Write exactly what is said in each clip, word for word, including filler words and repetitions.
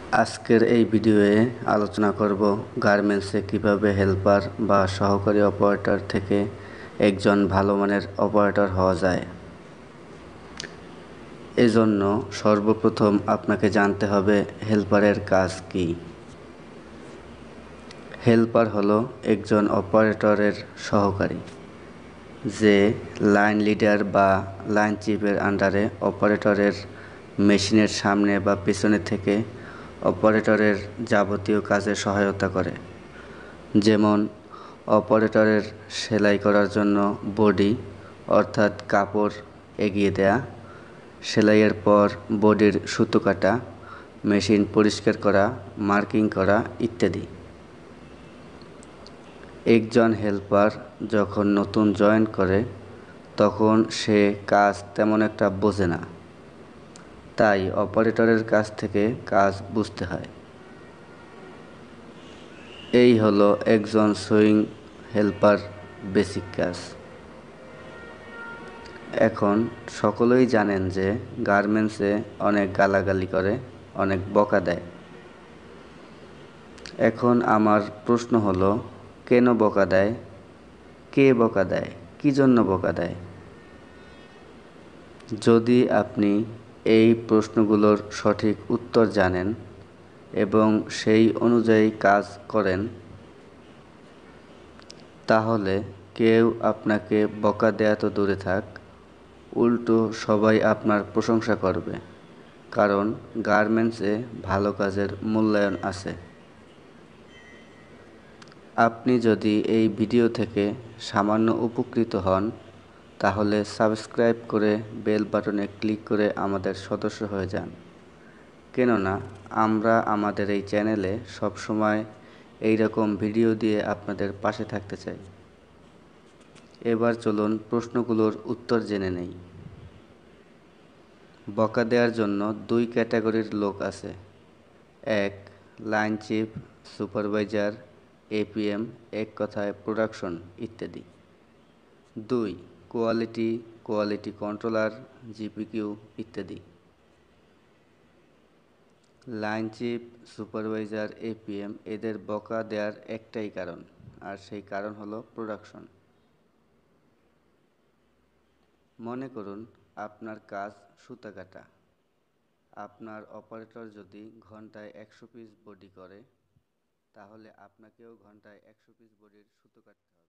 আজকের এই ভিডিওয়ে আলোচনা করব গার্মেন্টসে কিভাবে হেল্পার বা সহকারী অপারেটর থেকে একজন ভালো মানের অপারেটর হওয়া যায়। এজন্য সর্বপ্রথম আপনাকে জানতে হবে হেল্পারের কাজ কী। হেল্পার হলো একজন অপারেটরের সহকারী, যে লাইন লিডার বা লাইন চিফের আন্ডারে অপারেটরের মেশিনের সামনে বা পেছনে থেকে অপারেটরের যাবতীয় কাজে সহায়তা করে। যেমন অপারেটরের সেলাই করার জন্য বডি অর্থাৎ কাপড় এগিয়ে দেয়া, সেলাইয়ের পর বডির সুতো কাটা, মেশিন পরিষ্কার করা, মার্কিং করা ইত্যাদি। একজন হেল্পার যখন নতুন জয়েন করে তখন সে কাজ তেমন একটা বোঝে না, তাই অপারেটরের কাছ থেকে কাজ বুঝতে হয়। এই হলো একজন সুইং হেল্পার বেসিক কাজ। এখন সকলেই জানেন যে গার্মেন্টসে অনেক গালাগালি করে, অনেক বকা দেয়। এখন আমার প্রশ্ন হলো, কেন বকা দেয়, কে বকা দেয়, কী জন্য বকা দেয়? যদি আপনি এই প্রশ্নগুলোর সঠিক উত্তর জানেন এবং সেই অনুযায়ী কাজ করেন, তাহলে কেউ আপনাকে বকা দেয়া তো দূরে থাক, উল্টো সবাই আপনার প্রশংসা করবে, কারণ গার্মেন্টসে ভালো কাজের মূল্যায়ন আছে। আপনি যদি এই ভিডিও থেকে সামান্য উপকৃত হন, তাহলে সাবস্ক্রাইব করে বেল বাটনে ক্লিক করে আমাদের সদস্য হয়ে যান, কেননা আমরা আমাদের এই চ্যানেলে সবসময় এই রকম ভিডিও দিয়ে আপনাদের পাশে থাকতে চাই। এবার চলুন প্রশ্নগুলোর উত্তর জেনে নেই। বকা দেওয়ার জন্য দুই ক্যাটাগরির লোক আছে। এক, লাইন চিফ, সুপারভাইজার, এপিএম, এক কথায় প্রোডাকশন ইত্যাদি। দুই, কোয়ালিটি, কোয়ালিটি কন্ট্রোলার, জিপিকিউ ইত্যাদি। লাইন চিফ, সুপারভাইজার, এপিএম এদের বকা দেওয়ার একটাই কারণ, আর সেই কারণ হলো প্রোডাকশন। মনে করুন আপনার কাজ সুতা কাটা। আপনার অপারেটর যদি ঘন্টায় একশো পিস বডি করে, তাহলে আপনাকেও ঘন্টায় একশো পিস বডির সুতো কাটতে হবে।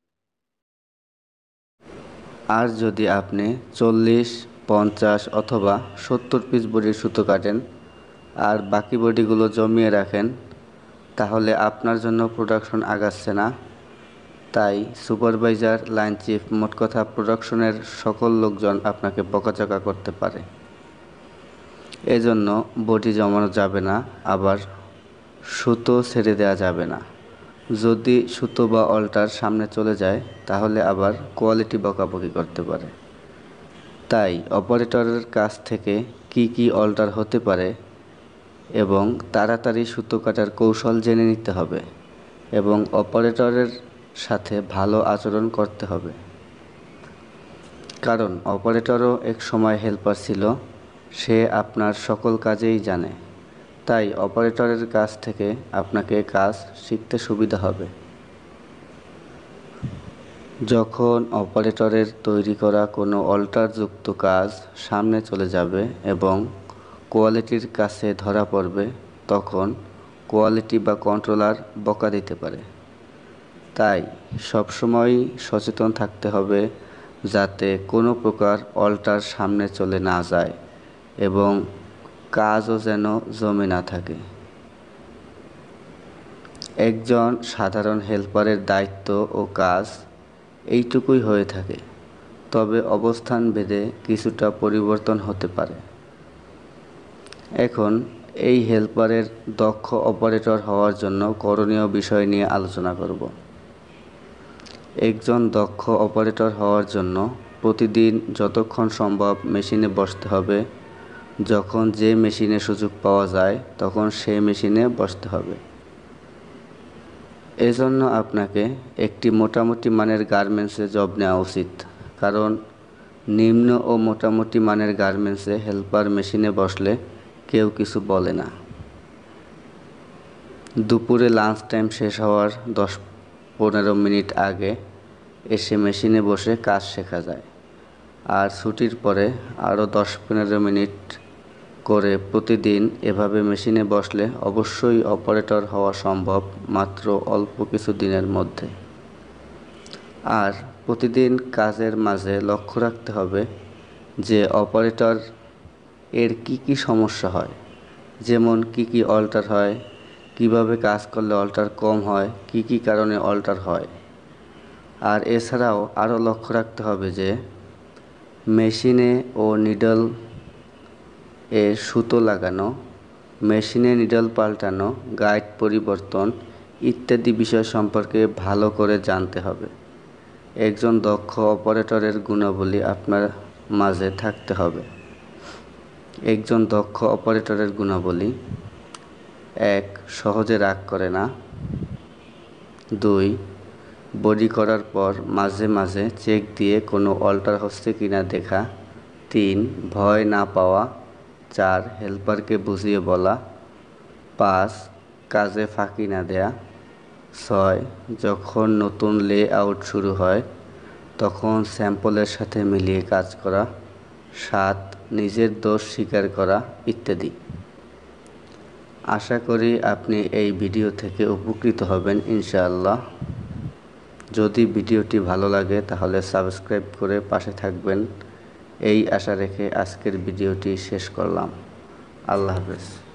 আর যদি আপনি চল্লিশ, পঞ্চাশ অথবা সত্তর পিস বডির সুতো কাটেন আর বাকি বডিগুলো জমিয়ে রাখেন, তাহলে আপনার জন্য প্রোডাকশন আগাচ্ছে না। তাই সুপারভাইজার, লাইন চিফ, মোট কথা প্রোডাকশনের সকল লোকজন আপনাকে বকাঝকা করতে পারে। এজন্য বডি জমানো যাবে না, আবার সুতো ছেড়ে দেওয়া যাবে না। যদি সুতো বা অল্টার সামনে চলে যায়, তাহলে আবার কোয়ালিটি বকাবকি করতে পারে। তাই অপারেটরের কাছ থেকে কি কি অল্টার হতে পারে এবং তাড়াতাড়ি সুতো কাটার কৌশল জেনে নিতে হবে এবং অপারেটরের সাথে ভালো আচরণ করতে হবে, কারণ অপারেটরও এক সময় হেল্পার ছিল, সে আপনার সকল কাজেই জানে। তাই অপারেটরের কাছ থেকে আপনাকে কাজ শিখতে সুবিধা হবে। যখন অপারেটরের তৈরি করা কোনো অল্টারযুক্ত কাজ সামনে চলে যাবে এবং কোয়ালিটির কাছে ধরা পড়বে, তখন কোয়ালিটি বা কন্ট্রোলার বকা দিতে পারে। তাই সবসময়ই সচেতন থাকতে হবে যাতে কোনো প্রকার অল্টার সামনে চলে না যায় এবং কাজও যেন জমে না থাকে। একজন সাধারণ হেল্পারের দায়িত্ব ও কাজ এইটুকুই হয়ে থাকে, তবে অবস্থান ভেদে কিছুটা পরিবর্তন হতে পারে। এখন এই হেল্পারের দক্ষ অপারেটর হওয়ার জন্য করণীয় বিষয় নিয়ে আলোচনা করব। একজন দক্ষ অপারেটর হওয়ার জন্য প্রতিদিন যতক্ষণ সম্ভব মেশিনে বসতে হবে। যখন যে মেশিনে সুযোগ পাওয়া যায় তখন সেই মেশিনে বসতে হবে। এজন্য আপনাকে একটি মোটামুটি মানের গার্মেন্টসে জব নেওয়া উচিত, কারণ নিম্ন ও মোটামুটি মানের গার্মেন্টসে হেল্পার মেশিনে বসলে কেউ কিছু বলে না। দুপুরে লাঞ্চ টাইম শেষ হওয়ার দশ পনেরো মিনিট আগে এসে মেশিনে বসে কাজ শেখা যায়। আর ছুটির পরে আরও দশ পনেরো মিনিট করে প্রতিদিন এভাবে মেশিনে বসলে অবশ্যই অপারেটর হওয়া সম্ভব মাত্র অল্প কিছু দিনের মধ্যে। আর প্রতিদিন কাজের মাঝে লক্ষ্য রাখতে হবে যে অপারেটর এর কি কি সমস্যা হয়, যেমন কি কি অল্টার হয়, কিভাবে কাজ করলে অল্টার কম হয়, কি কি কারণে অল্টার হয়। আর এছাড়াও আরও লক্ষ্য রাখতে হবে যে মেশিনে ও নিডল এ সুতো লাগানো, মেশিনে নিডল পাল্টানো, গাইড পরিবর্তন ইত্যাদি বিষয় সম্পর্কে ভালো করে জানতে হবে। একজন দক্ষ অপারেটরের গুণাবলী আপনার মাঝে থাকতে হবে। একজন দক্ষ অপারেটরের গুণাবলী: এক, সহজে রাগ করে না। দুই, বডি করার পর মাঝে মাঝে চেক দিয়ে কোনো অল্টার হচ্ছে কিনা দেখা। তিন, ভয় না পাওয়া। চার, হেল্পারকে বুঝিয়ে বলা। পাঁচ, কাজে ফাঁকি না দেয়া। ছয়, যখন নতুন লে আউট শুরু হয় তখন স্যাম্পলের সাথে মিলিয়ে কাজ করা। সাত, নিজের দোষ স্বীকার করা ইত্যাদি। আশা করি আপনি এই ভিডিও থেকে উপকৃত হবেন ইনশাআল্লাহ। যদি ভিডিওটি ভালো লাগে তাহলে সাবস্ক্রাইব করে পাশে থাকবেন, এই আশা রেখে আজকের ভিডিওটি শেষ করলাম। আল্লাহ হাফেজ।